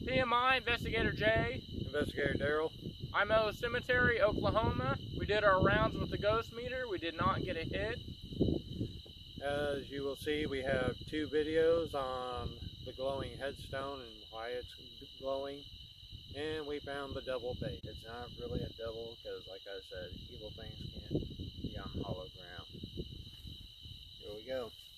PMI, Investigator J. Investigator Daryl. IMO Cemetery, Oklahoma. We did our rounds with the ghost meter. We did not get a hit. As you will see, we have 2 videos on the glowing headstone and why it's glowing. And we found the devil bait. It's not really a devil because, like I said, evil things can't be on hollow ground. Here we go.